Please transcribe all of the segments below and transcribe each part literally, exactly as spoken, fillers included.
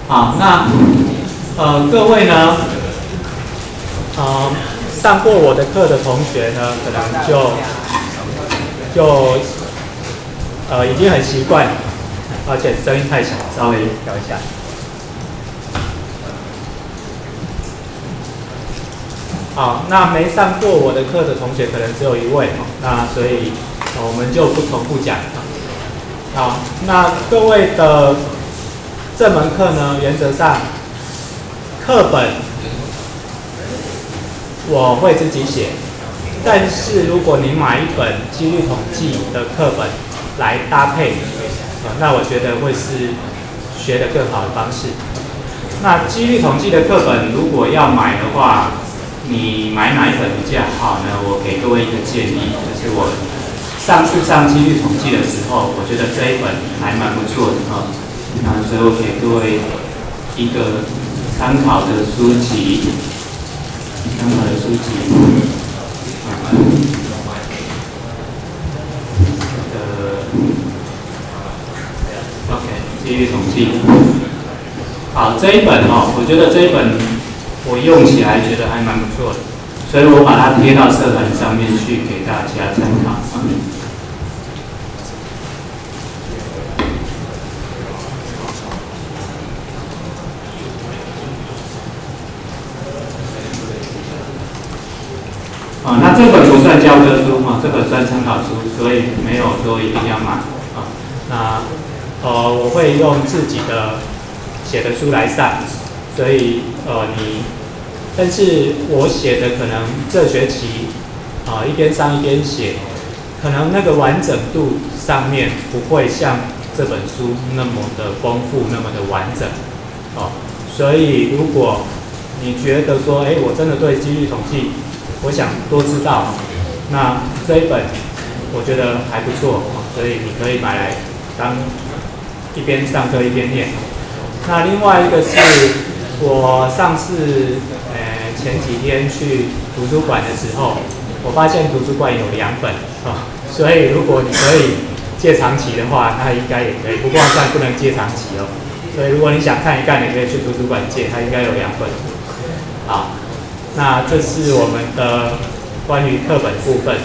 好，那呃各位呢，呃上过我的课的同学呢，可能就就呃已经很习惯，而且声音太小，稍微调一下。好，那没上过我的课的同学可能只有一位，那所以我们就不重复讲。好，那各位的这门课呢，原则上课本我会自己写，但是如果你买一本几率统计的课本来搭配，呃，那我觉得会是学得更好的方式。那几率统计的课本如果要买的话，你买哪一本比较好呢？我给各位一个建议，就是我上次上几率统计的时候，我觉得这一本还蛮不错的啊。那所以我给各位一个参考的书籍，参考的书籍，呃 ，OK， 几率统计。好，这一本哦，我觉得这一本我用起来觉得还蛮不错的，所以我把它贴到社团上面去给大家参考。啊，那这本不算教科书嘛，这本算参考书，所以没有说一定要买啊。那呃，我会用自己的写的书来上，所以呃你，但是我写的可能这学期啊、呃、一边上一边写，可能那个完整度上面不会像这本书那么的丰富，那么的完整哦。所以如果你觉得说，哎，我真的对几率统计我想多知道，那这一本我觉得还不错，所以你可以买来当一边上课一边念。那另外一个是我上次呃前几天去图书馆的时候，我发现图书馆有两本啊，所以如果你可以借长期的话，那应该也可以，不过但不能借长期哦。所以如果你想看一看，你可以去图书馆借，它应该有两本。好。那这是我们的关于课本部分。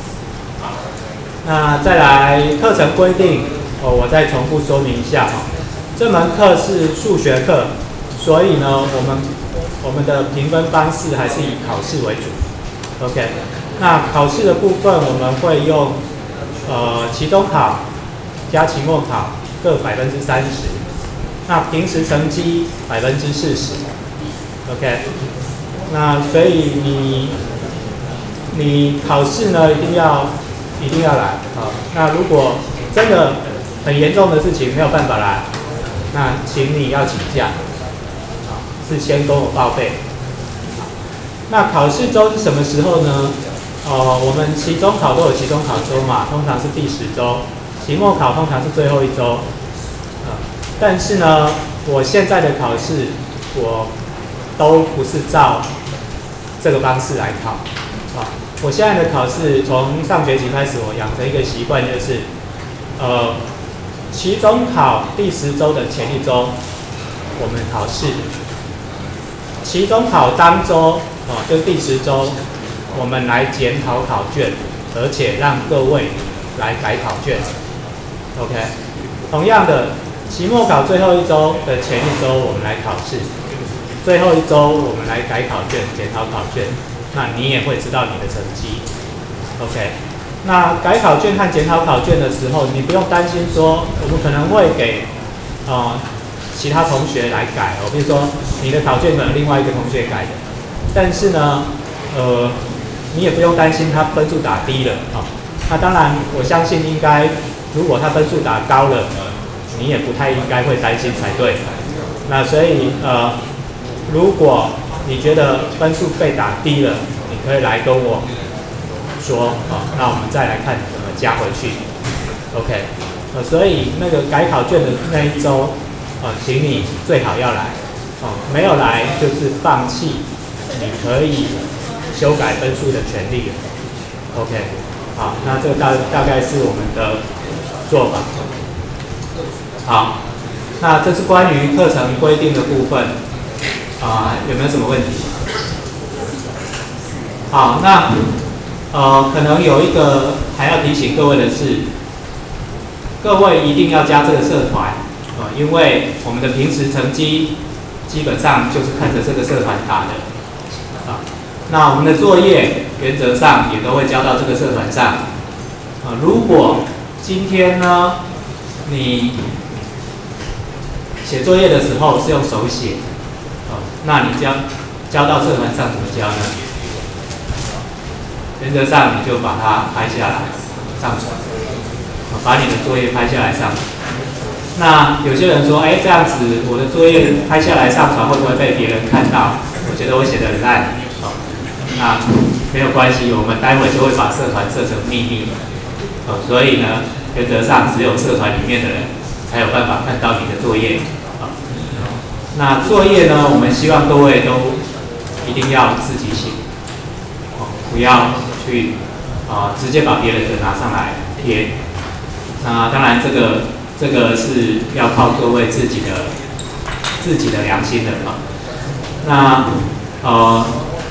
那再来课程规定，哦，我再重复说明一下哈。这门课是数学课，所以呢，我们我们的评分方式还是以考试为主。OK， 那考试的部分我们会用呃期中考加期末考各百分之三十，那平时成绩百分之四十。OK。那所以你你考试呢一定要一定要来啊。那如果真的很严重的事情没有办法来，那请你要请假，啊，事先跟我报备。那考试周是什么时候呢？呃，我们期中考都有期中考周嘛，通常是第十周，期末考通常是最后一周。啊，但是呢，我现在的考试我都不是照这个方式来考，啊，我现在的考试从上学期开始，我养成一个习惯，就是，呃，期中考第十周的前一周，我们考试；期中考当周，啊，就第十周，我们来检讨考卷，而且让各位来改考卷。OK， 同样的，期末考最后一周的前一周，我们来考试。最后一周我们来改考卷、检讨考卷，那你也会知道你的成绩。OK， 那改考卷和检讨考卷的时候，你不用担心说我们可能会给呃其他同学来改哦，比如说你的考卷可能另外一个同学改的，但是呢，呃，你也不用担心他分数打低了啊、哦。那当然，我相信应该如果他分数打高了，你也不太应该会担心才对。那所以呃。如果你觉得分数被打低了，你可以来跟我说，哦，那我们再来看怎么加回去。OK， 呃，所以那个改考卷的那一周，呃，请你最好要来，哦，没有来就是放弃你可以修改分数的权利了。OK， 好，那这个大大概是我们的做法。好， 那这是关于课程规定的部分，啊、有没有什么问题？好，那呃，可能有一个还要提醒各位的是，各位一定要加这个社团，啊、呃，因为我们的平时成绩基本上就是看着这个社团打的，啊，那我们的作业原则上也都会交到这个社团上，啊，如果今天呢，你写作业的时候是用手写，啊，那你交交到社团上怎么交呢？原则上你就把它拍下来上传，把你的作业拍下来上传。那有些人说，哎，这样子我的作业拍下来上传会不会被别人看到？我觉得我写得很烂，哦，那没有关系，我们待会就会把社团设成秘密，哦，所以呢，原则上只有社团里面的人才有办法看到你的作业，哦，那作业呢，我们希望各位都一定要自己写，哦，不要去啊、呃、直接把别人的拿上来贴。那当然这个这个是要靠各位自己的自己的良心的啊。那呃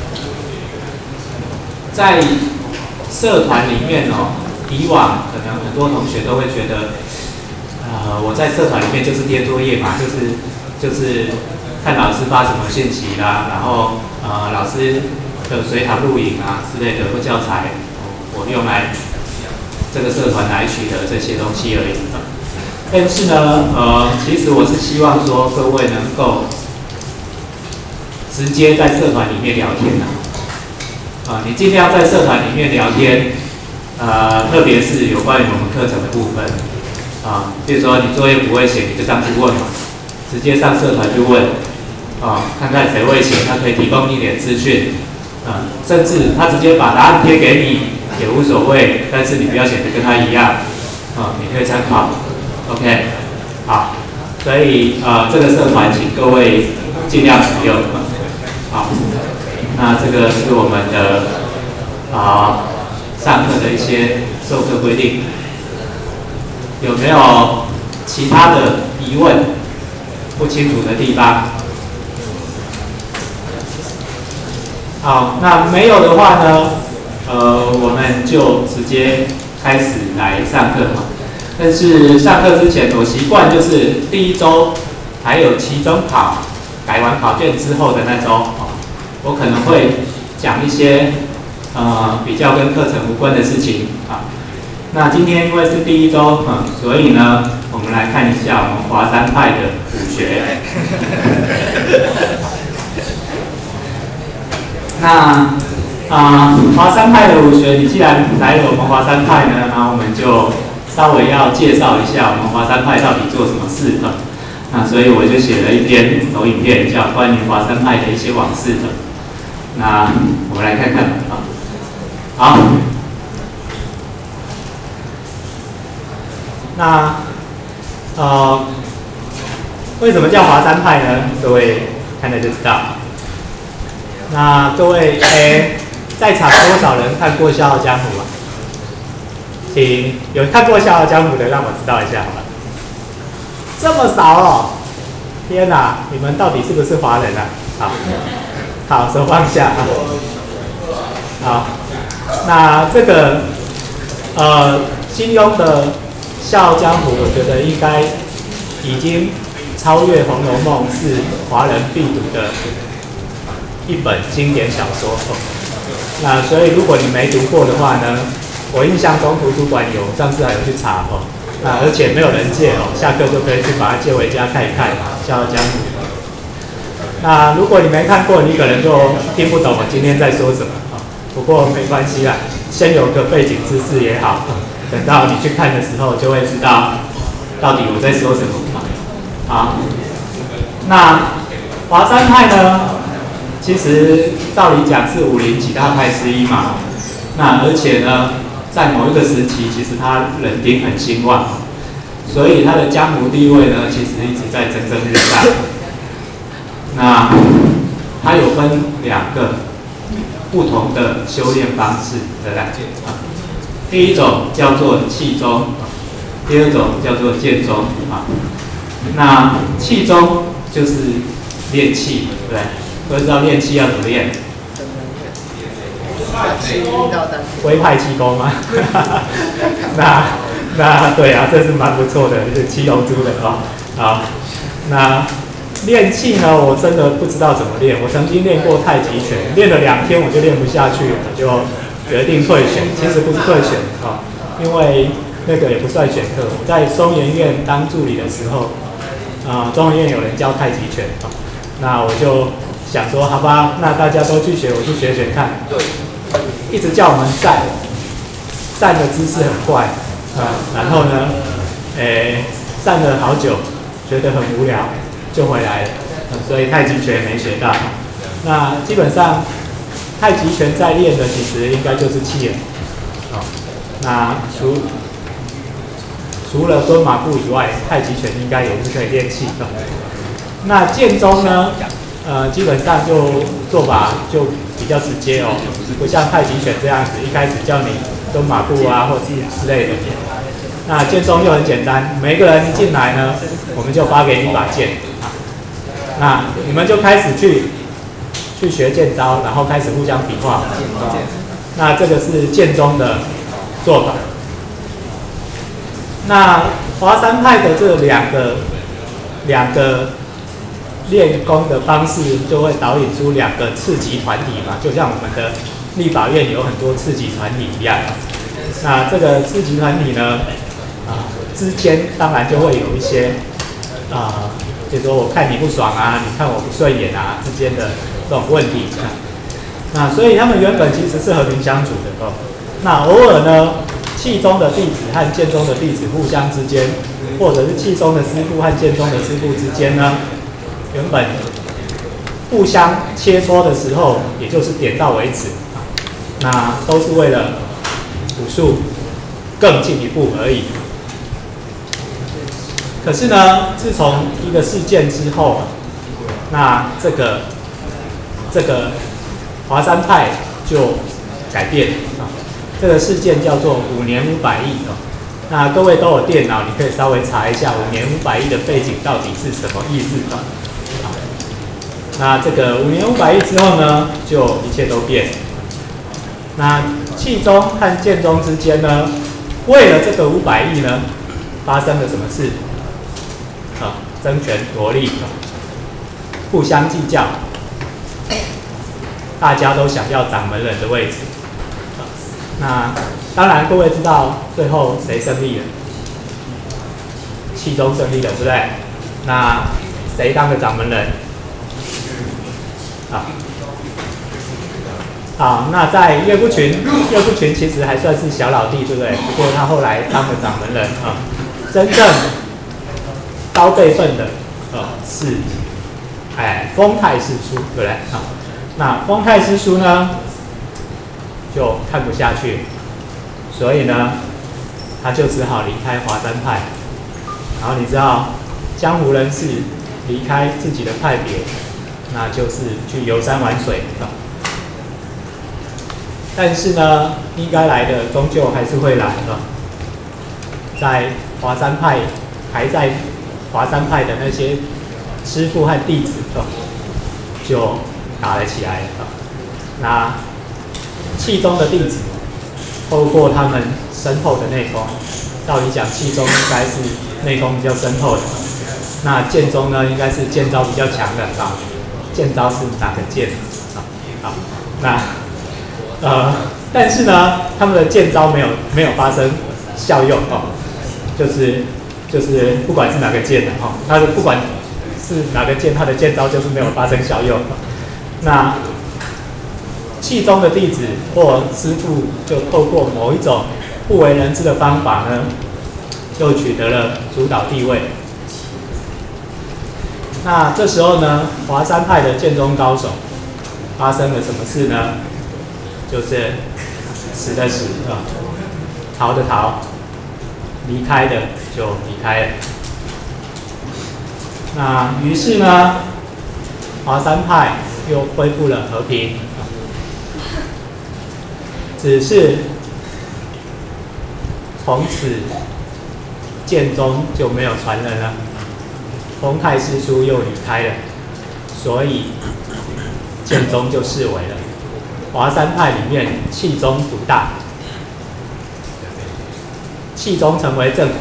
在社团里面哦，以往可能很多同学都会觉得，呃我在社团里面就是贴作业嘛，就是就是看老师发什么信息啦，然后呃老师的随堂录影啊之类的或教材，我用来这个社团来取得这些东西而已。但是呢，呃，其实我是希望说各位能够直接在社团里面聊天的，啊、呃，你尽量在社团里面聊天，呃，特别是有关于我们课程的部分，啊、呃，比如说你作业不会写，你就上去问嘛，直接上社团去问，啊、呃，看看谁会写，他可以提供一点资讯。啊、嗯，甚至他直接把答案贴给你也无所谓，但是你不要写的跟他一样，啊、嗯，你可以参考 ，OK， 好，所以呃这个社团请各位尽量使用，好，那这个是我们的啊、呃、上课的一些授课规定，有没有其他的疑问不清楚的地方？好，那没有的话呢，呃，我们就直接开始来上课嘛。但是上课之前，我习惯就是第一周还有期中考改完考卷之后的那周，我可能会讲一些呃比较跟课程无关的事情啊。那今天因为是第一周，嗯，所以呢，我们来看一下我们华山派的武学。那啊、呃，华山派的武学，你既然来了我们华山派呢，然后我们就稍微要介绍一下我们华山派到底做什么事的。那所以我就写了一篇投影片，叫关于华山派的一些往事的。那我们来看看啊，好，那呃，为什么叫华山派呢？各位看了就知道。那各位，诶，在场多少人看过《笑傲江湖》啊？请有看过《笑傲江湖》的，让我知道一下好了。这么少哦！天哪，你们到底是不是华人啊？好，好，手放下啊。好，那这个呃，金庸的《笑傲江湖》，我觉得应该已经超越《红楼梦》，是华人必读的一本经典小说。那所以如果你没读过的话呢，我印象中图书馆有，上次还有去查哦。那而且没有人借哦，下课就可以去把它借回家看一看《笑傲江湖》。那如果你没看过，你可能就听不懂我今天在说什么啊。不过没关系啦，先有个背景知识也好，等到你去看的时候就会知道到底我在说什么啊。好，那华山派呢，其实照理讲是武林几大派之一嘛。那而且呢，在某一个时期，其实他人丁很兴旺，所以他的江湖地位呢，其实一直在蒸蒸日上。那它有分两个不同的修炼方式的感觉啊。第一种叫做气宗，第二种叫做剑宗啊。 那气宗就是练气，对不对？都知道练气要怎么练？龟派气功吗？那那对啊，这是蛮不错的，是七龙珠的啊、哦。好，那练气呢，我真的不知道怎么练。我曾经练过太极拳，练了两天我就练不下去了，就决定退选。其实不是退选啊、哦，因为那个也不算选课。我在中研院当助理的时候，啊、呃，中研院有人教太极拳啊、哦，那我就想说，好吧，那大家都去学，我去学学看。一直叫我们站，站的姿势很怪啊，然后呢，诶，站了好久，觉得很无聊，就回来了。啊、所以太极拳没学到。那基本上太极拳在练的其实应该就是气了。啊、那除除了蹲马步以外，太极拳应该也是可以练气的。那剑宗呢？呃，基本上就做法就比较直接哦，不像太极拳这样子，一开始叫你蹲马步啊，或者之类的。那剑宗又很简单，每一个人一进来呢，我们就发给你一把剑啊，那你们就开始去去学剑招，然后开始互相比划。那这个是剑宗的做法。那华山派的这两个两个。练功的方式就会导引出两个次级团体嘛，就像我们的立法院有很多次级团体一样。那这个次级团体呢，啊、呃、之间当然就会有一些啊、呃，比如说我看你不爽啊，你看我不顺眼啊之间的这种问题。那所以他们原本其实是和平相处的哦。那偶尔呢，气宗的弟子和剑宗的弟子互相之间，或者是气宗的师父和剑宗的师父之间呢。原本互相切磋的时候，也就是点到为止，那都是为了武术更进一步而已。可是呢，自从一个事件之后，那这个这个华山派就改变啊。这个事件叫做五年五百亿啊。那各位都有电脑，你可以稍微查一下五年五百亿的背景到底是什么意思啊？那这个五年五百亿之后呢，就一切都变。那气宗和剑宗之间呢，为了这个五百亿呢，发生了什么事？啊，争权夺利，互相计较，大家都想要掌门人的位置。那当然，各位知道最后谁胜利了？气宗胜利了，对不对？那谁当了掌门人？啊，好，那在岳不群，岳不群其实还算是小老弟，对不对？不过他后来当了掌门人啊。真正高辈分的，呃，是哎丰泰师叔，对不对？啊，那丰泰师叔呢，就看不下去，所以呢，他就只好离开华山派。然后你知道，江湖人士离开自己的派别。那就是去游山玩水啊，但是呢，应该来的终究还是会来啊。在华山派还在华山派的那些师父和弟子啊，就打了起来啊。那气宗的弟子透过他们深厚的内功，照理讲气宗应该是内功比较深厚的，那剑宗呢应该是剑招比较强的啊。剑招是哪个剑？啊，好，那呃，但是呢，他们的剑招没有没有发生效用哦，就是就是不管是哪个剑的哈，它的不管是哪个剑，它的剑招就是没有发生效用。那气宗的弟子或师父就透过某一种不为人知的方法呢，就取得了主导地位。那这时候呢，华山派的剑宗高手发生了什么事呢？就是死的死啊，逃的逃，离开的就离开了。那于是呢，华山派又恢复了和平，只是从此剑宗就没有传人了。 丰泰师叔又离开了，所以建宗就视为了华山派里面气宗独大，气宗成为正统。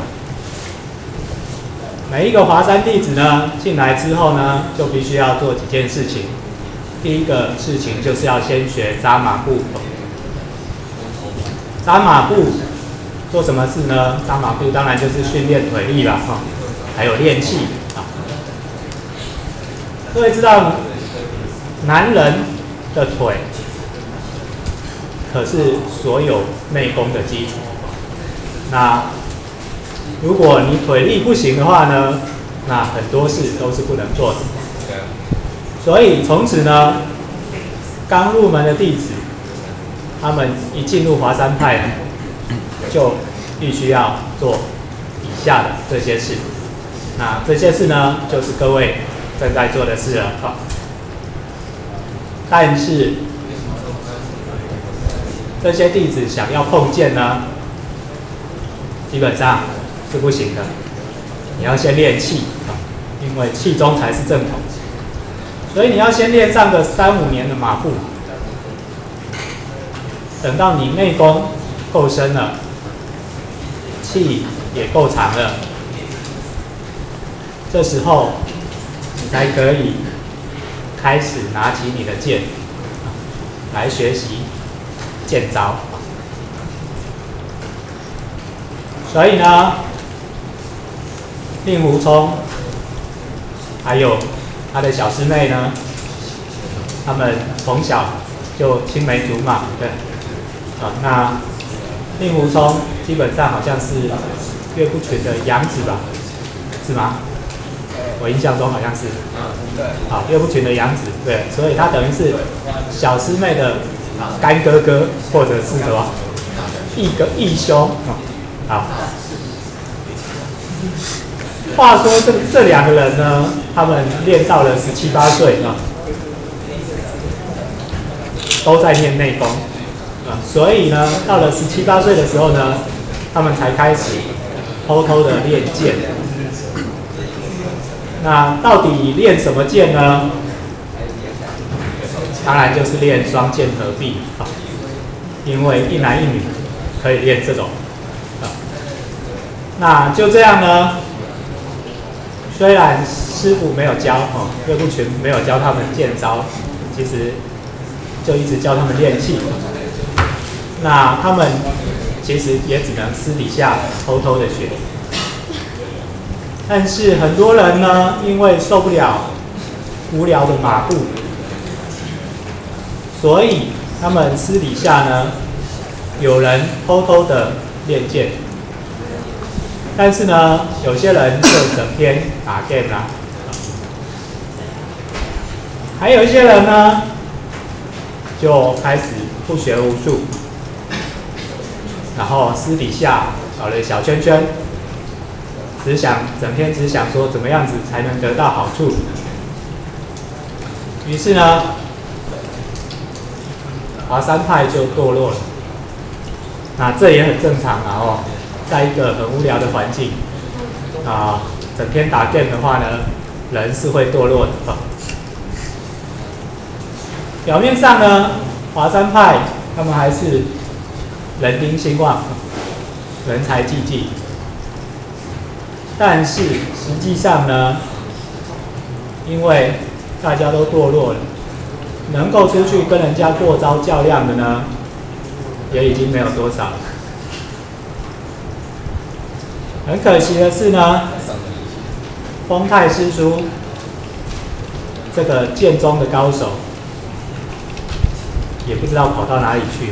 每一个华山弟子呢，进来之后呢，就必须要做几件事情。第一个事情就是要先学扎马步。扎马步做什么事呢？扎马步当然就是训练腿力啦，哈，还有练气啊。各位知道，男人的腿可是所有内功的基础。那如果你腿力不行的话呢，那很多事都是不能做的。所以从此呢，刚入门的弟子，他们一进入华山派呢，就必须要做以下的这些事。那这些事呢，就是各位正在做的事了。好，但是这些弟子想要碰剑呢，基本上是不行的。你要先练气，因为气宗才是正统。所以你要先练上个三五年的马步，等到你内功够深了，气也够长了，这时候你才可以开始拿起你的剑来学习剑招。所以呢，令狐冲还有他的小师妹呢，他们从小就青梅竹马，对，啊，那令狐冲基本上好像是岳不群的养子吧，是吗？我印象中好像是，好，岳不群的养子，对，所以他等于是小师妹的干哥哥，或者是什么义哥义兄，好。话说这这两个人呢，他们练到了十七八岁啊，都在练内功啊，所以呢，到了十七八岁的时候呢，他们才开始偷偷的练剑。那到底练什么剑呢？当然就是练双剑合璧啊，因为一男一女可以练这种啊。那就这样呢。虽然师傅没有教哦，岳不群没有教他们剑招，其实就一直教他们练气。那他们其实也只能私底下偷偷的学。但是很多人呢，因为受不了无聊的马步，所以他们私底下呢，有人偷偷的练剑。但是呢，有些人就整天打 game 啦，还有一些人呢，就开始不学无术，然后私底下搞了小圈圈，只想整天只想说怎么样子才能得到好处。于是呢，华山派就堕落了。那这也很正常啊哦。在一个很无聊的环境啊，整天打 game 的话呢，人是会堕落的。表面上呢，华山派他们还是人丁兴旺，人才济济，但是实际上呢，因为大家都堕落了，能够出去跟人家过招较量的呢，也已经没有多少了。很可惜的是呢，丰泰师叔这个剑宗的高手，也不知道跑到哪里去了。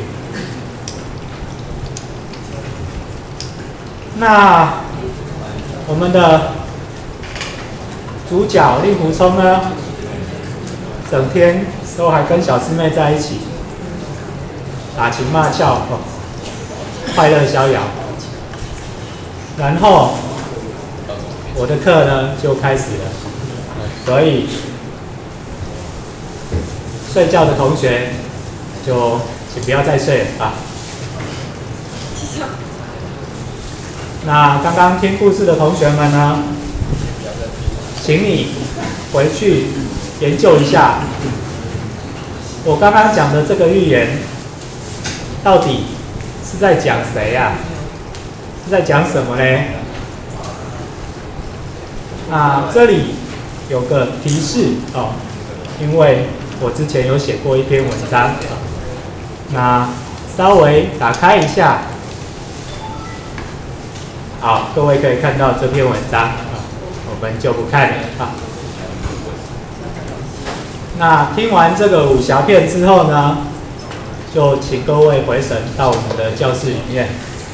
那我们的主角令狐冲呢，整天都还跟小师妹在一起，打情骂俏，哦，快乐逍遥。然后我的课呢就开始了，所以睡觉的同学就请不要再睡了啊。那刚刚听故事的同学们呢， 请你回去研究一下，我刚刚讲的这个寓言，到底是在讲谁呀、啊？是在讲什么呢？啊，这里有个提示哦，因为我之前有写过一篇文章，那稍微打开一下，好，各位可以看到这篇文章，我们就不看了啊。那听完这个武侠片之后呢，就请各位回神到我们的教室里面。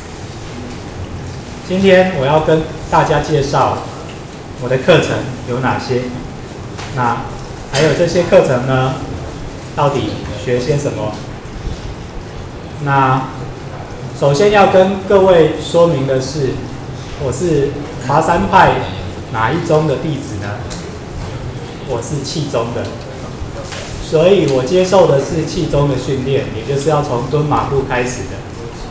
今天我要跟大家介绍我的课程有哪些，那还有这些课程呢，到底学些什么？那首先要跟各位说明的是，我是华山派哪一宗的弟子呢？我是气宗的，所以我接受的是气宗的训练，也就是要从蹲马步开始的。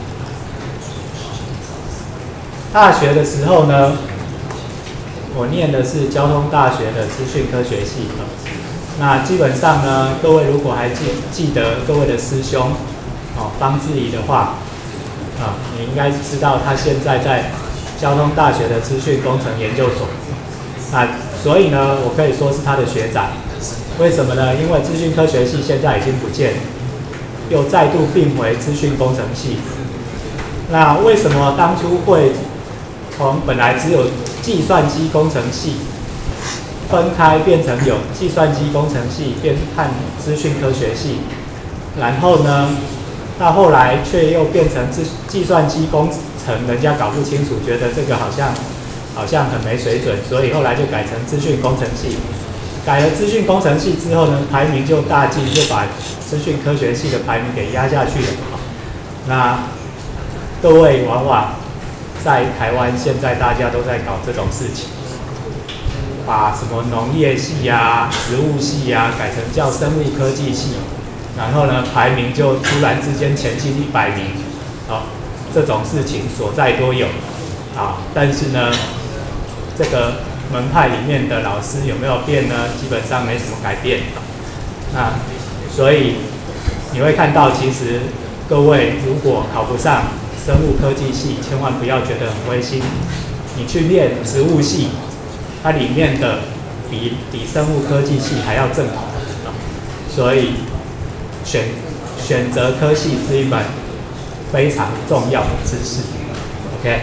大学的时候呢，我念的是交通大学的资讯科学系。那基本上呢，各位如果还记记得各位的师兄哦方志怡的话，啊，你应该知道他现在在交通大学的资讯工程研究所。那所以呢，我可以说是他的学长。为什么呢？因为资讯科学系现在已经不见了，又再度并回资讯工程系。那为什么当初会从本来只有计算机工程系分开变成有计算机工程系变和资讯科学系，然后呢，到后来却又变成计算机工程，人家搞不清楚，觉得这个好像好像很没水准，所以后来就改成资讯工程系。改了资讯工程系之后呢，排名就大进，就把资讯科学系的排名给压下去了。那各位往往在台湾现在大家都在搞这种事情，把什么农业系啊、植物系啊改成叫生物科技系，然后呢排名就突然之间前进一百名，啊，这种事情所在都有啊。但是呢，这个门派里面的老师有没有变呢？基本上没什么改变。那所以你会看到，其实各位如果考不上生物科技系，千万不要觉得很灰心。你去念植物系，它里面的比比生物科技系还要正统。所以选选择科系是一门非常重要的知识。OK。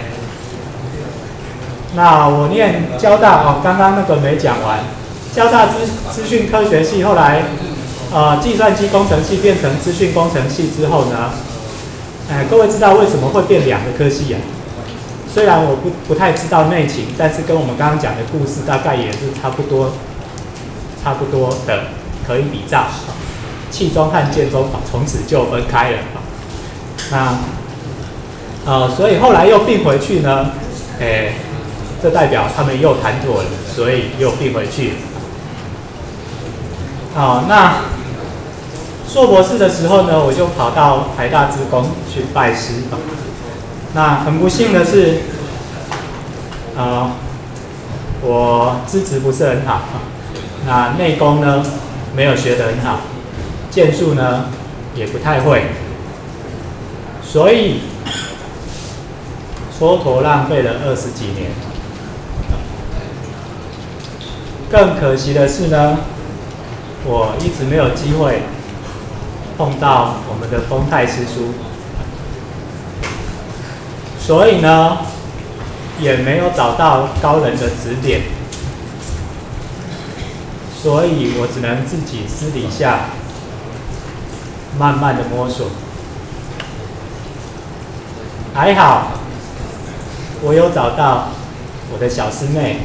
那我念交大哦，刚刚那个没讲完。交大资资讯科学系后来，呃，计算机工程系变成资讯工程系之后呢，哎，各位知道为什么会变两个科系啊？虽然我不不太知道内情，但是跟我们刚刚讲的故事大概也是差不多，差不多的可以比照。气宗和建宗从此就分开了。那呃，所以后来又并回去呢，哎。这代表他们又谈妥了，所以又并回去。好，那硕博士的时候呢，我就跑到台大资工去拜师。那很不幸的是，呃，我资质不是很好，那内功呢没有学得很好，剑术呢也不太会，所以蹉跎浪费了二十几年。更可惜的是呢，我一直没有机会碰到我们的丰泰师叔，所以呢，也没有找到高人的指点，所以我只能自己私底下慢慢的摸索。还好，我有找到我的小师妹。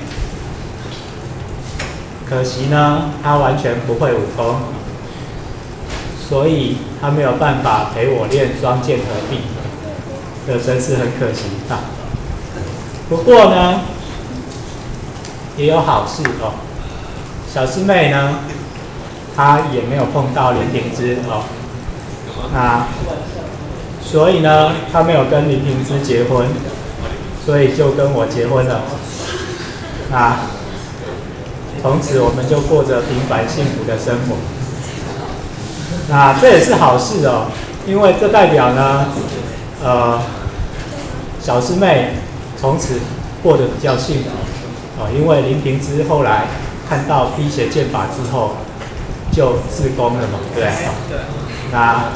可惜呢，他完全不会武功，所以他没有办法陪我练双剑合璧，这真是很可惜啊。不过呢，也有好事哦。小师妹呢，她也没有碰到林平之哦，那所以呢，她没有跟林平之结婚，所以就跟我结婚了。那从此我们就过着平凡幸福的生活。那这也是好事哦，因为这代表呢，呃，小师妹从此过得比较幸福哦，因为林平之后来看到辟邪剑法之后，就自宫了嘛，对不对？对。那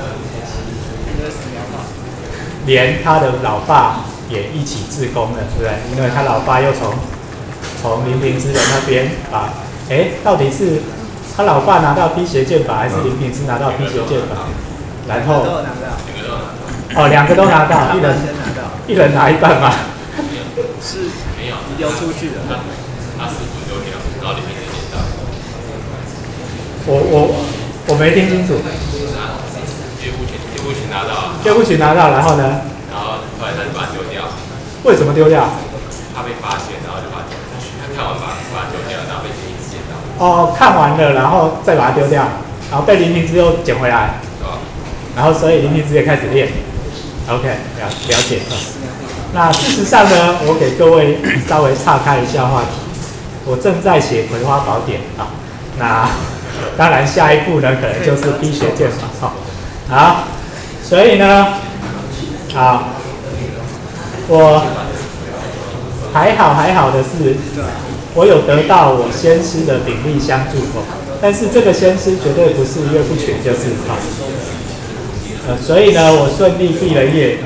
连他的老爸也一起自宫了，对不对？因为他老爸又从从林平之的那边把，哎，到底是他老爸拿到辟邪剑法，还是林平之拿到辟邪剑法？然后哦，两个都拿到，一人一人拿一半嘛。 是没有丢出去的，他他师傅丢掉，然后林平之捡到。 我我我没听清楚。 岳不群岳不群拿到， 岳不群拿到，然后呢？ 然后后来他就把它丢掉。 为什么丢掉？ 他被发现，然后就把他看完把把它丢掉，然后被林平之捡到。 哦，看完了，然后再把它丢掉，然后被林平之又捡回来。哦。然后所以林平之也开始练。OK， 了了解。那事实上呢，我给各位稍微岔开一下话题。我正在写《葵花宝典》啊，那当然下一步呢，可能就是辟邪剑法哈。好，所以呢，啊，我还好还好的是，我有得到我先师的鼎力相助哦。但是这个先师绝对不是岳不群，就是哈。呃，所以呢，我顺利毕了业。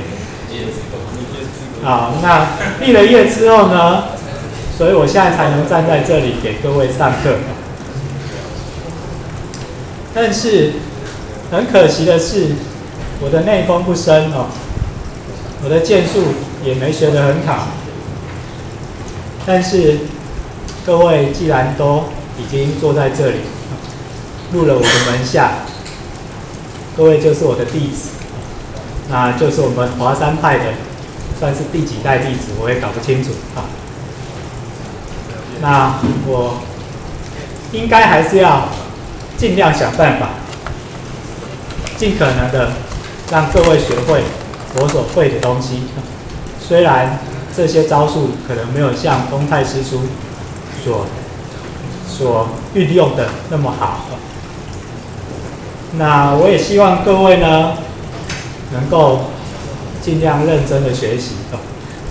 好，那毕了业之后呢，所以我现在才能站在这里给各位上课。但是很可惜的是，我的内功不深哦，我的剑术也没学得很好。但是各位既然都已经坐在这里，入了我的门下，各位就是我的弟子，那就是我们华山派的。算是第几代弟子，我也搞不清楚啊。那我应该还是要尽量想办法，尽可能的让各位学会我所会的东西。虽然这些招数可能没有像东太师叔所所运用的那么好，那我也希望各位呢能够尽量认真的学习哦。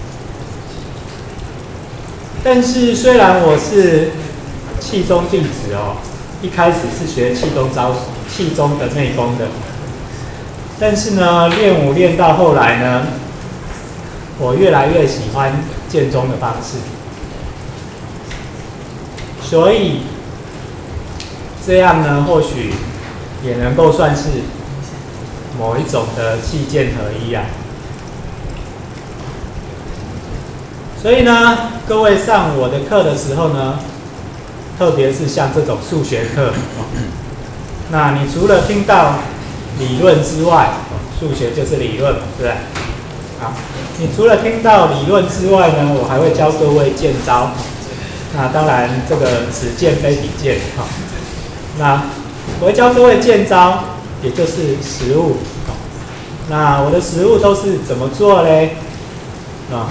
但是虽然我是气宗弟子哦，一开始是学气功招气宗的内功的，但是呢，练武练到后来呢，我越来越喜欢剑宗的方式，所以这样呢，或许也能够算是某一种的气剑合一啊。所以呢，各位上我的课的时候呢，特别是像这种数学课，哦、那你除了听到理论之外，哦、数学就是理论嘛，对不对？好，你除了听到理论之外呢，我还会教各位剑招。那当然，这个此剑非彼剑哈、哦。那我会教各位剑招，也就是实务。哦、那我的实务都是怎么做嘞？啊、哦？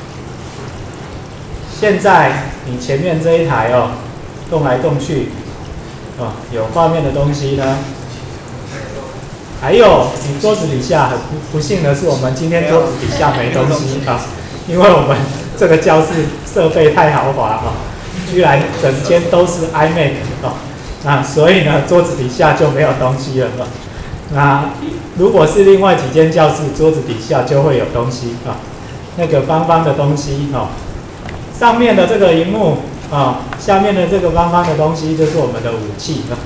现在你前面这一台哦，动来动去，哦，有画面的东西呢。还有你桌子底下很不不幸的是，我们今天桌子底下没东西啊，因为我们这个教室设备太豪华啊，居然整间都是 iMac 哦，那所以呢，桌子底下就没有东西了啊。那如果是另外几间教室，桌子底下就会有东西啊，那个方方的东西哦。上面的这个萤幕啊，下面的这个方方的东西就是我们的武器啊。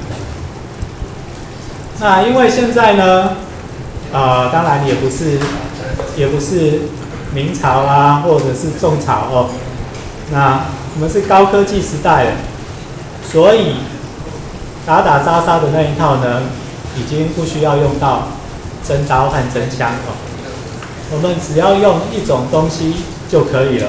那因为现在呢，呃，当然也不是，也不是明朝啊，或者是宋朝哦。那我们是高科技时代了，所以打打杀杀的那一套呢，已经不需要用到真刀和真枪哦。我们只要用一种东西就可以了。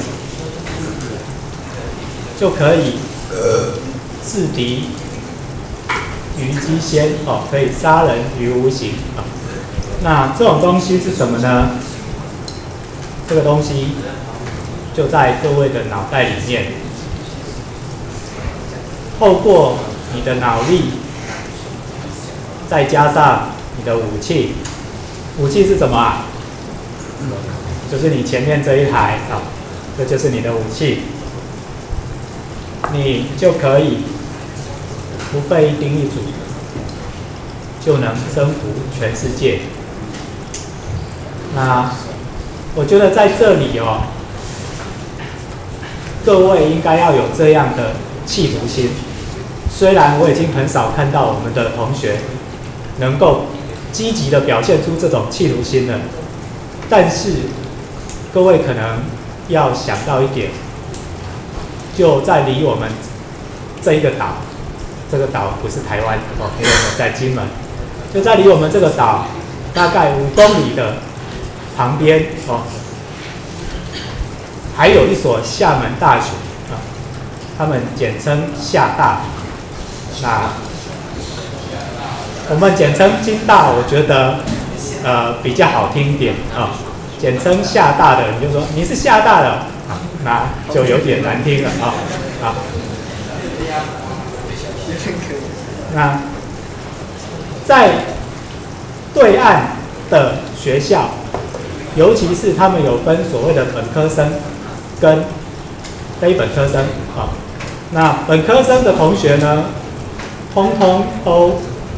就可以制敌于机先哦，可以杀人于无形啊、哦。那这种东西是什么呢？这个东西就在各位的脑袋里面。 透过你的脑力，再加上你的武器，武器是什么啊？就是你前面这一台啊，这就是你的武器，你就可以不费一兵一卒，就能征服全世界。那我觉得在这里哦，各位应该要有这样的企图心。虽然我已经很少看到我们的同学能够积极的表现出这种企图心了，但是各位可能要想到一点，就在离我们这一个岛，这个岛不是台湾哦，因为我们在金门，就在离我们这个岛大概五公里的旁边哦，还有一所厦门大学啊，他们简称厦大。那我们简称金大，我觉得呃比较好听一点啊。简称厦大的，你就说你是厦大的，啊，那就有点难听了啊啊。那在对岸的学校，尤其是他们有分所谓的本科生跟非本科生啊。那本科生的同学呢，通通都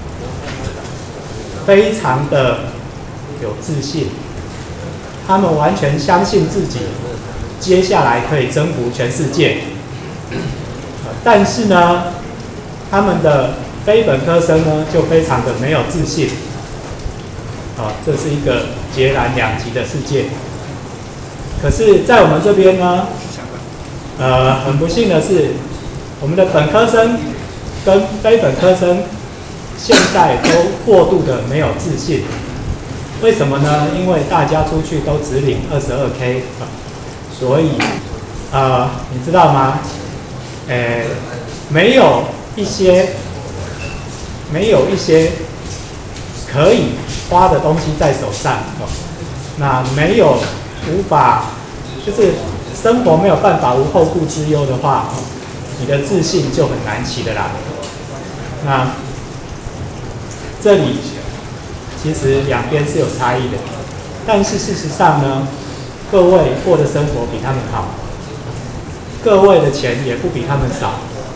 非常的有自信，他们完全相信自己接下来可以征服全世界。但是呢，他们的非本科生呢就非常的没有自信。啊，这是一个截然两极的世界。可是，在我们这边呢，呃，很不幸的是，我们的本科生跟非本科生现在都过度的没有自信。为什么呢？因为大家出去都只领二十二 K， 所以，呃，你知道吗？呃，没有一些，没有一些可以花的东西在手上，哦，那没有无法，就是生活没有办法无后顾之忧的话，你的自信就很难起得来。那这里其实两边是有差异的，但是事实上呢，各位过的生活比他们好，各位的钱也不比他们少，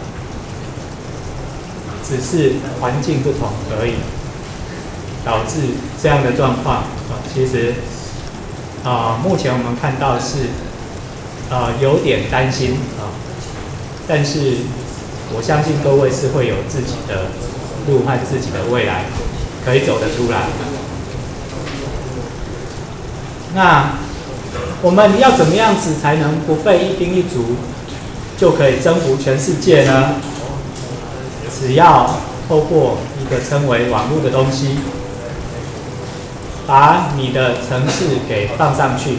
只是环境不同而已。导致这样的状况啊，其实啊，目前我们看到是啊有点担心啊，但是我相信各位是会有自己的路和自己的未来可以走得出来。那我们要怎么样子才能不费一兵一卒就可以征服全世界呢？只要透过一个称为网络的东西，把你的程式给放上去，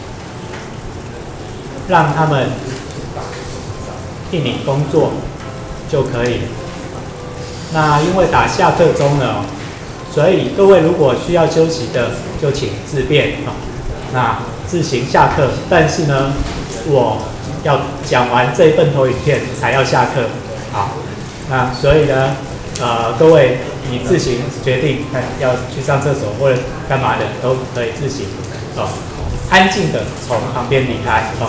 让他们替你工作就可以了。那因为打下课钟了，所以各位如果需要休息的，就请自便啊，那自行下课。但是呢，我要讲完这一份投影片才要下课，好，那所以呢，呃，各位。你自行决定，看要去上厕所或者干嘛的，都可以自行哦，安静的从旁边离开哦。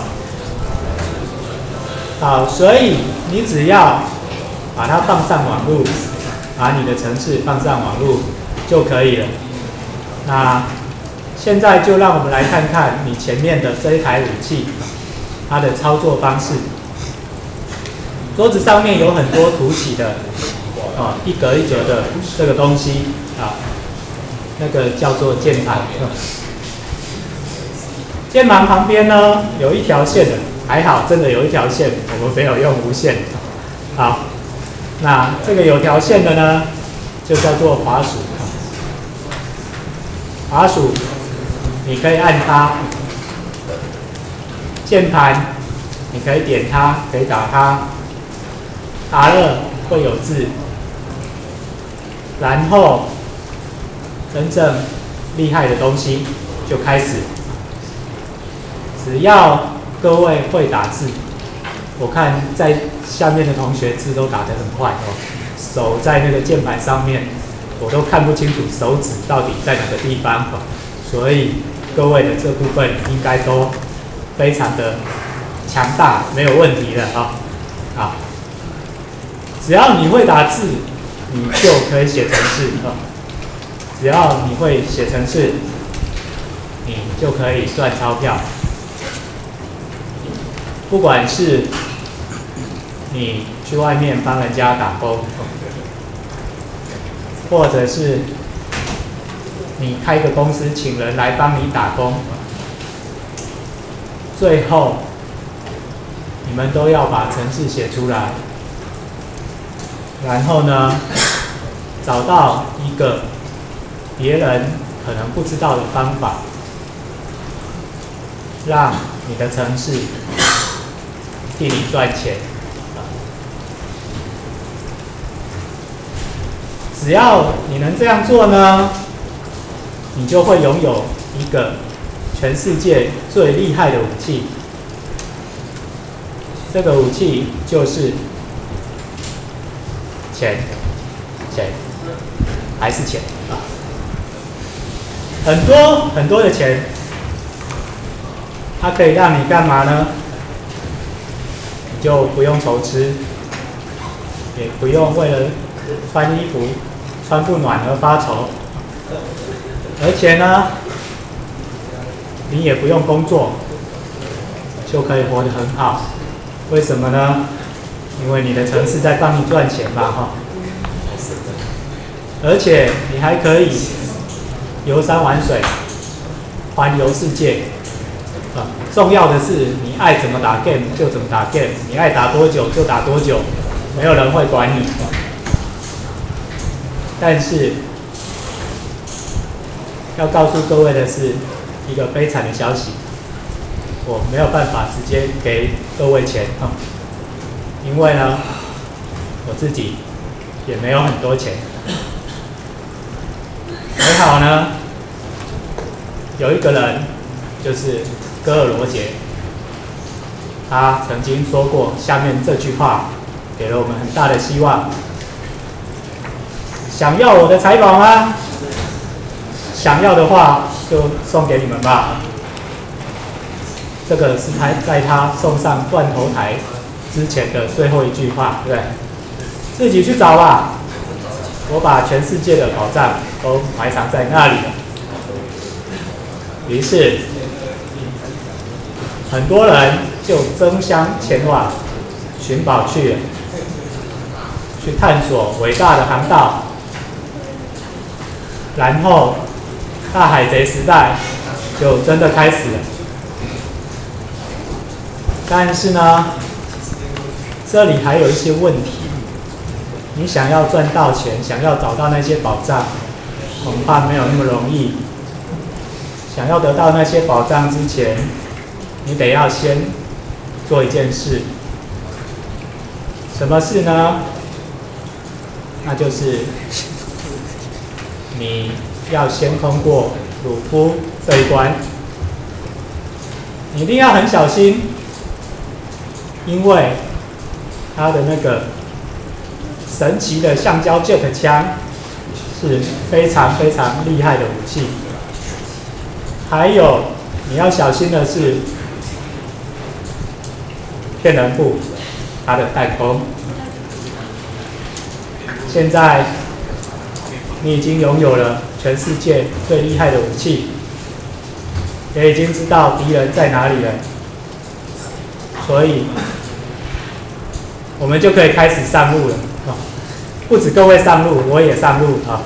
好，所以你只要把它放上网路，把你的程式放上网路就可以了。那现在就让我们来看看你前面的这一台武器，它的操作方式。桌子上面有很多凸起的。啊，一格一格的这个东西啊，那个叫做键盘。键盘旁边呢有一条线的，还好，真的有一条线，我们没有用无线。好，那这个有条线的呢，就叫做滑鼠。滑鼠，你可以按它；键盘，你可以点它，可以打它。打了会有字。然后，真正厉害的东西就开始。只要各位会打字， 我看在下面的同学字都打得很快哦，手在那个键盘上面，我都看不清楚手指到底在哪个地方哦，所以各位的这部分应该都非常的强大，没有问题的啊。好，只要你会打字，你就可以写程式啊。只要你会写程式，你就可以赚钞票。不管是你去外面帮人家打工，或者是你开个公司请人来帮你打工，最后你们都要把程式写出来，然后呢，找到一个别人可能不知道的方法，让你的程式替你赚钱。只要你能这样做呢，你就会拥有一个全世界最厉害的武器。这个武器就是钱，钱，还是钱啊！很多很多的钱，它可以让你干嘛呢？你就不用愁吃，也不用为了穿衣服穿不暖而发愁，而且呢，你也不用工作，就可以活得很好。为什么呢？因为你的程式在帮你赚钱嘛，哈。而且你还可以游山玩水，环游世界。啊，重要的是你爱怎么打 game 就怎么打 game， 你爱打多久就打多久，没有人会管你。但是要告诉各位的是一个悲惨的消息，我没有办法直接给各位钱啊，因为呢，我自己也没有很多钱。还好呢，有一个人就是戈尔罗杰，他曾经说过下面这句话，给了我们很大的希望。想要我的财宝吗？想要的话就送给你们吧。这个是他在他送上断头台之前的最后一句话，对不对？自己去找吧，我把全世界的宝藏都埋藏在那里了。于是，很多人就争相前往寻宝去了，去探索伟大的航道。然后，大海贼时代就真的开始了。但是呢，这里还有一些问题。你想要赚到钱，想要找到那些宝藏，恐怕没有那么容易。想要得到那些宝藏之前，你得要先做一件事。什么事呢？那就是你要先通过鲁夫这一关，你一定要很小心，因为他的那个神奇的橡胶 jet 枪是非常非常厉害的武器。还有你要小心的是骗人部它的弹弓。现在你已经拥有了全世界最厉害的武器，也已经知道敌人在哪里了，所以我们就可以开始上路了啊！不止各位上路，我也上路啊。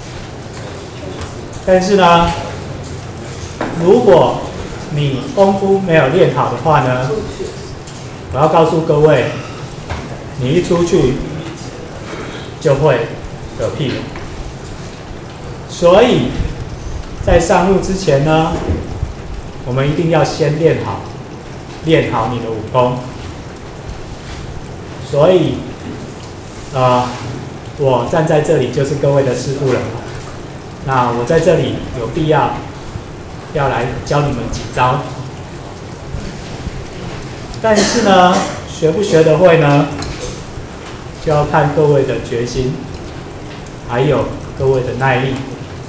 但是呢，如果你功夫没有练好的话呢，我要告诉各位，你一出去就会嗝屁了。所以在上路之前呢，我们一定要先练好，练好你的武功。所以，呃，我站在这里就是各位的师傅了。那我在这里有必要要来教你们几招。但是呢， 学不学得会呢，就要看各位的决心，还有各位的耐力。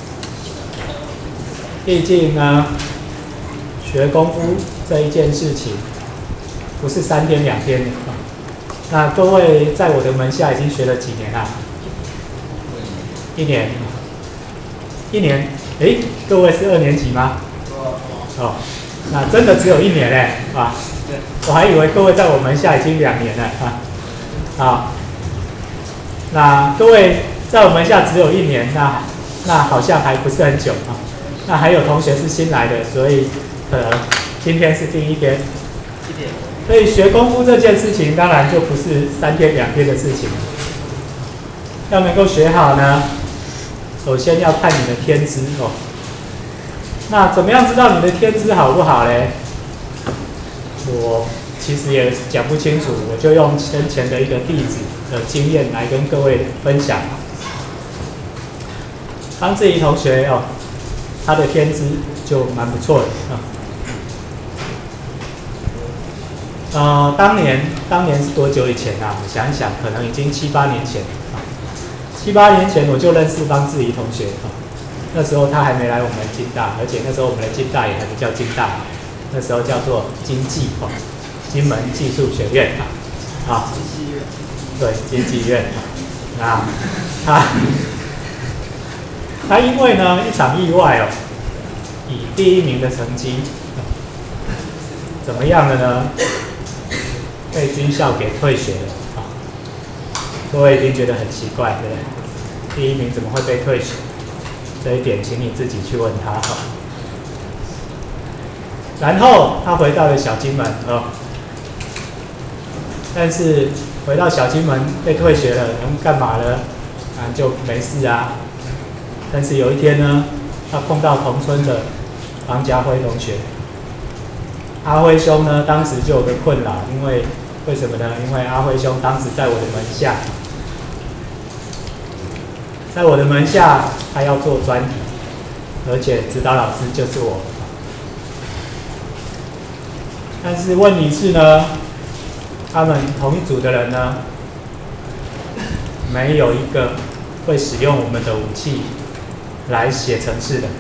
毕竟呢，学功夫这一件事情，不是三天两天的。那各位在我的门下已经学了几年啦？一年。一年？诶，各位是二年级吗？哦，那真的只有一年嘞，啊，我还以为各位在我门下已经两年了啊。好，那各位在我门下只有一年，那那好像还不是很久啊。那还有同学是新来的，所以可能今天是第一天。所以学功夫这件事情，当然就不是三天两天的事情。要能够学好呢，首先要看你的天资哦。那怎么样知道你的天资好不好嘞？我其实也讲不清楚，我就用先前的一个弟子的经验来跟各位分享。方志怡同学哦，他的天资就蛮不错的啊。呃，当年当年是多久以前啊？我想一想，可能已经七八年前啊。七八年前我就认识方志怡同学啊。那时候他还没来我们金大，而且那时候我们的金大也还不叫金大，那时候叫做经技哦，金门技术学院啊。啊，对，经技院啊。那他他因为呢一场意外哦，以第一名的成绩，怎么样了呢？被军校给退学了啊！各位一定觉得很奇怪，对不对？第一名怎么会被退学？这一点，请你自己去问他哈。然后他回到了小金门哦，但是回到小金门被退学了，能干嘛呢？啊，就没事啊。但是有一天呢，他碰到同村的王家辉同学。阿辉兄呢，当时就有个困扰，因为为什么呢？因为阿辉兄当时在我的门下，在我的门下，他要做专题，而且指导老师就是我。但是问题是呢，他们同一组的人呢，没有一个会使用我们的武器来写程式的。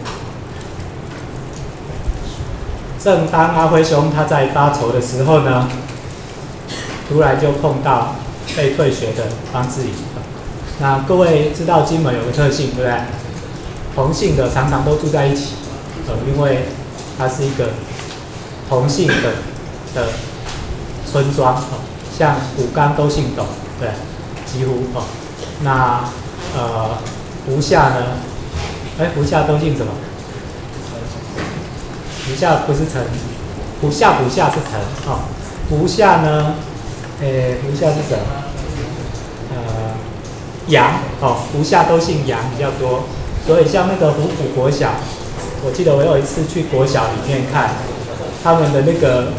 正当阿辉兄他在发愁的时候呢，突然就碰到被退学的方志怡。那各位知道金门有个特性，对不对？同姓的常常都住在一起，呃，因为它是一个同姓的的村庄哦，像武冈都姓董，对，几乎哦。那呃，湖下呢？哎，湖下都姓什么？湖下不是陈，湖下湖下是陈哦。湖下呢，诶，湖下是什么？呃，杨哦，湖下都姓杨比较多，所以像那个湖埔国小，我记得我有一次去国小里面看他们的那个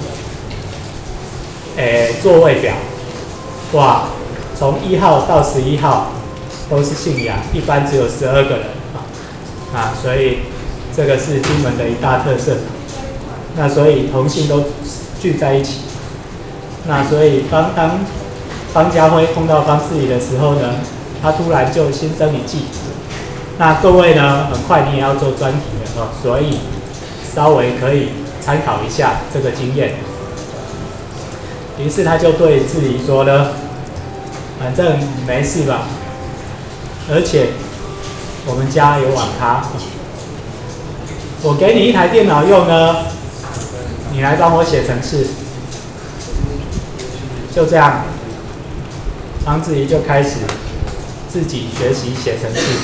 诶座位表，哇，从一号到十一号都是姓杨，一般只有十二个人啊啊，所以这个是金门的一大特色。那所以同姓都聚在一起。那所以当当方家辉碰到方志怡的时候呢，他突然就心生一计。那各位呢，很快你也要做专题了哦，所以稍微可以参考一下这个经验。于是他就对志怡说呢，反正没事吧，而且我们家有网咖，我给你一台电脑用呢，你来帮我写程式。就这样，方志怡就开始自己学习写程式。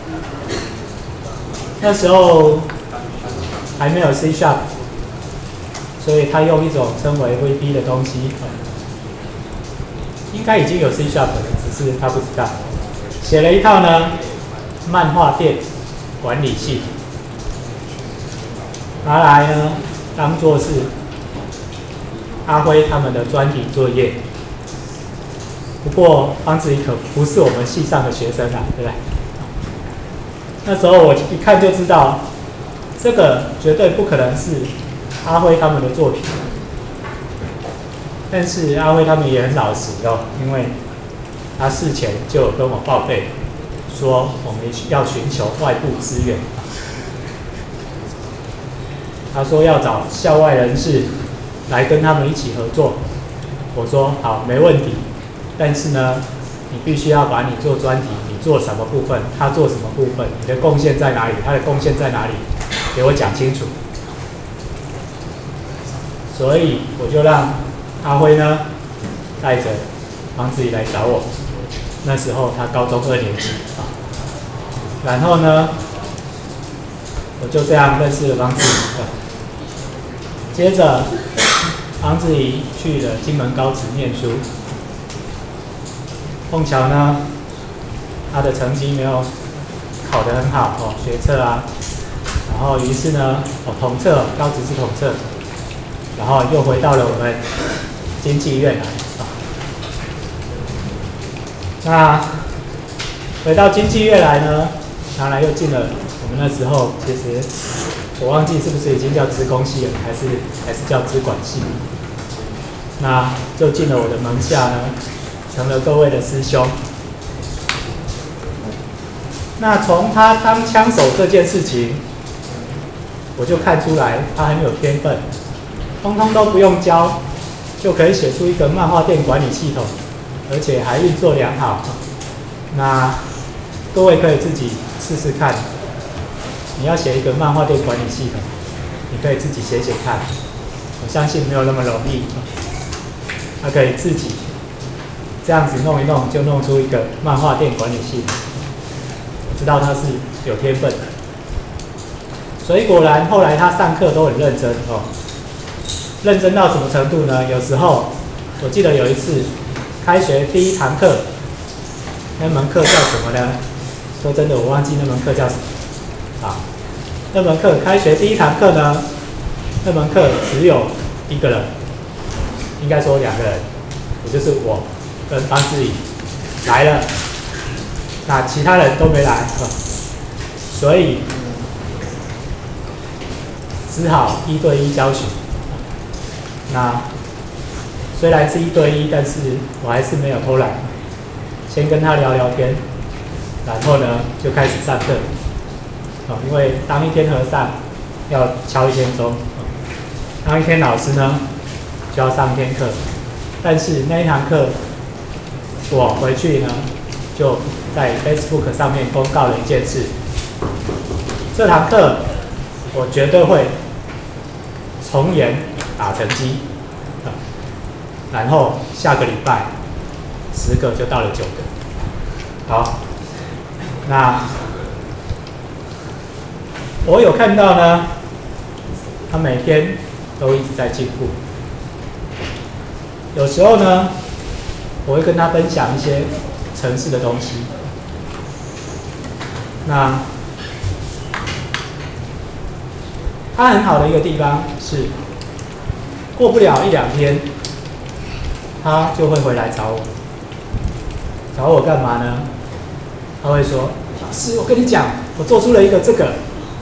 那时候还没有 C Sharp， 所以他用一种称为 V B 的东西，应该已经有 C Sharp 了，只是他不知道。写了一套呢漫画店管理系统，拿来呢当作是阿辉他们的专题作业。不过方志怡可不是我们系上的学生啊，对不对？那时候我一看就知道，这个绝对不可能是阿辉他们的作品。 但是阿辉他们也很老实哦，因为他事前就有跟我报备，说我们要寻求外部资源。他说要找校外人士来跟他们一起合作。我说好，没问题。但是呢，你必须要把你做专题，你做什么部分，他做什么部分，你的贡献在哪里，他的贡献在哪里，给我讲清楚。所以我就让阿辉呢带着王子怡来找我。那时候他高中二年级啊，然后呢，我就这样认识了王子怡。接着，王子怡去了金门高职念书。碰巧呢，他的成绩没有考得很好哦，学测啊，然后于是呢，哦统测，高职是统测，然后又回到了我们经济院来啊。那回到经济院来呢，当然又进了我们那时候，其实我忘记是不是已经叫资工系了，还是还是叫资管系。那就进了我的门下呢，成了各位的师兄。那从他当枪手这件事情，我就看出来他很有天分，通通都不用教，就可以写出一个漫画店管理系统，而且还运作良好。那各位可以自己试试看，你要写一个漫画店管理系统，你可以自己写写看，我相信没有那么容易。他可以自己这样子弄一弄，就弄出一个漫画店管理系统。我知道他是有天分的，所以果然后来他上课都很认真哦。认真到什么程度呢？有时候我记得有一次开学第一堂课，那门课叫什么呢？说真的，我忘记那门课叫什么。啊，那门课开学第一堂课呢，那门课只有一个人，应该说两个人，也就是我跟方志颖来了，那其他人都没来，啊、所以只好一对一教学。那虽然是一对一，但是我还是没有偷懒，先跟他聊聊天，然后呢就开始上课。哦，因为当一天和尚要敲一天钟，当一天老师呢就要上一天课。但是那一堂课，我回去呢就在 Facebook 上面公告了一件事：这堂课我绝对会从严打成绩。然后下个礼拜十个就到了九个。好，那我有看到呢，他每天都一直在进步。有时候呢，我会跟他分享一些程式的东西。那他很好的一个地方是，过不了一两天，他就会回来找我。找我干嘛呢？他会说：“老师，我跟你讲，我做出了一个这个。”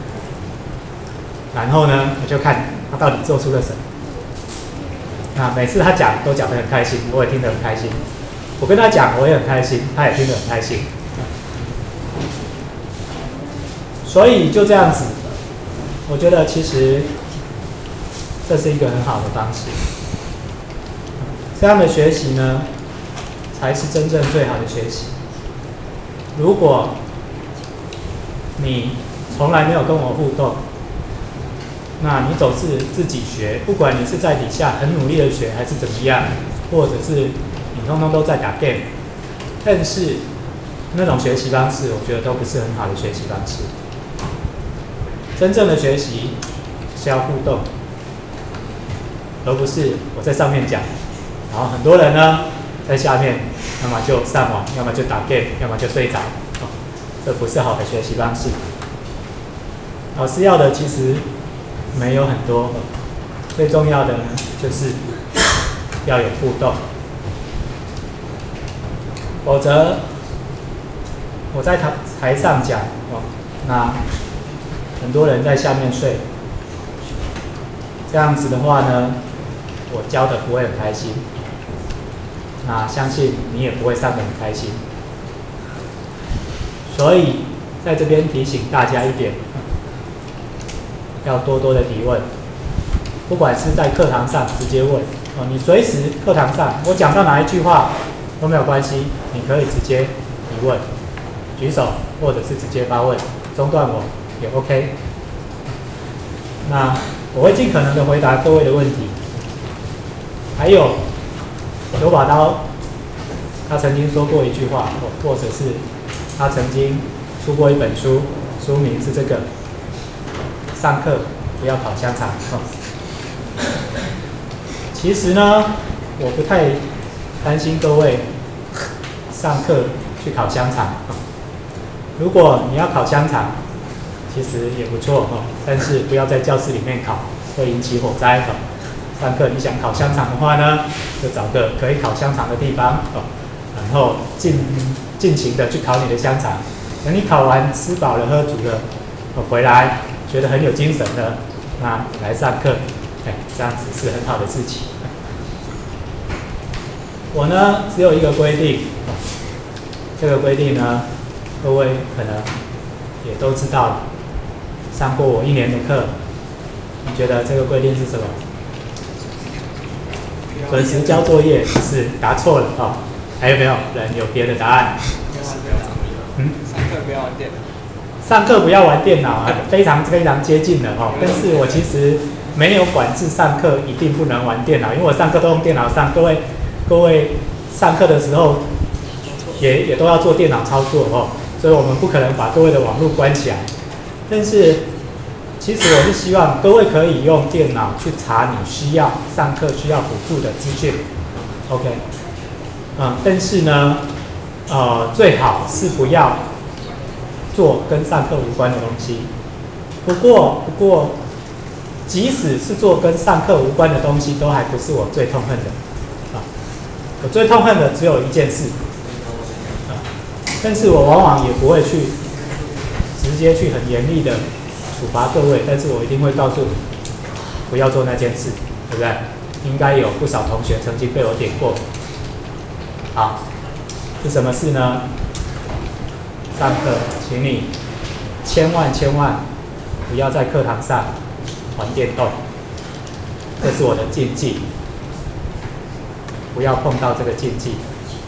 然后呢，我就看他到底做出了什么。那每次他讲都讲得很开心，我也听得很开心。我跟他讲，我也很开心，他也听得很开心。所以就这样子，我觉得其实这是一个很好的方式。这样的学习呢，才是真正最好的学习。如果你从来没有跟我互动，那你总是自己学，不管你是在底下很努力的学，还是怎么样，或者是你通通都在打 game， 但是那种学习方式，我觉得都不是很好的学习方式。真正的学习是要互动，而不是我在上面讲，然后很多人呢在下面，要么就上网，要么就打 game， 要么就睡着，哦，这不是好的学习方式。老师要的其实没有很多，最重要的呢就是要有互动，否则我在台台上讲哦，那很多人在下面睡，这样子的话呢，我教的不会很开心。 那相信你也不会上得很开心。所以在这边提醒大家一点，要多多的提问，不管是在课堂上直接问哦，你随时课堂上我讲到哪一句话都没有关系，你可以直接提问，举手或者是直接发问，中断我也 OK。那我会尽可能的回答各位的问题。还有九把刀，他曾经说过一句话，或者是他曾经出过一本书，书名是这个：上课不要烤香肠。其实呢，我不太担心各位上课去烤香肠。如果你要烤香肠，其实也不错哦，但是不要在教室里面烤，会引起火灾哦。上课你想烤香肠的话呢，就找个可以烤香肠的地方哦，然后尽尽情的去烤你的香肠。等你烤完吃饱了喝足了，哦，回来觉得很有精神了，那来上课，哎，这样子是很好的事情。我呢只有一个规定，这个规定呢，各位可能也都知道了，上过我一年的课，你觉得这个规定是什么？准时交作业是答错了哦，还有没有人有别的答案？嗯， 上课不要玩电脑。 上课不要玩电脑啊，非常非常接近了哦。但是我其实没有管制上课一定不能玩电脑，因为我上课都用电脑上。各位各位上课的时候也也都要做电脑操作哦，所以我们不可能把各位的网络关起来。但是其实我是希望各位可以用电脑去查你需要上课需要辅助的资讯 ，OK， 嗯，但是呢，呃，最好是不要做跟上课无关的东西。不过，不过，即使是做跟上课无关的东西，都还不是我最痛恨的啊。我最痛恨的只有一件事啊，但是我往往也不会去直接去很严厉的处罚各位，但是我一定会告诉你，不要做那件事，对不对？应该有不少同学曾经被我点过。好，是什么事呢？上课，请你千万千万不要在课堂上玩电动，这是我的禁忌，不要碰到这个禁忌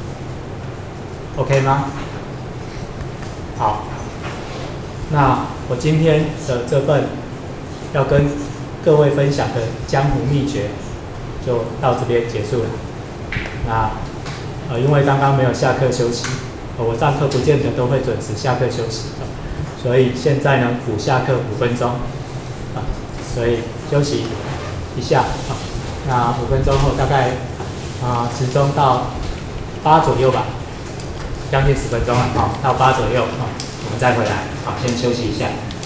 ，OK 吗？好。那我今天的这份要跟各位分享的江湖秘诀，就到这边结束了。那呃，因为刚刚没有下课休息，呃、我上课不见得都会准时下课休息，呃、所以现在呢补下课五分钟，啊，所以休息一下，啊，那五分钟后大概啊时钟到八左右吧，将近十分钟了，啊，到八左右，啊。我们再回来，好，先休息一下。